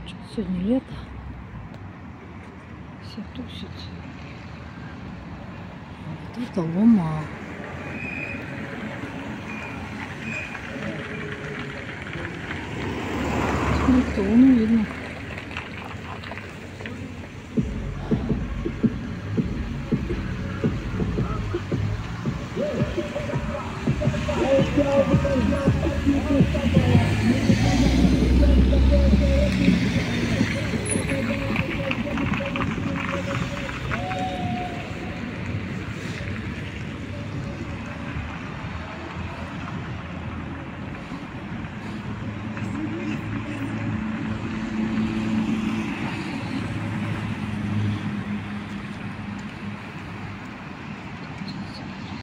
Сегодня лето. Все тусят. Вот это лома. Смотрите, луну видно.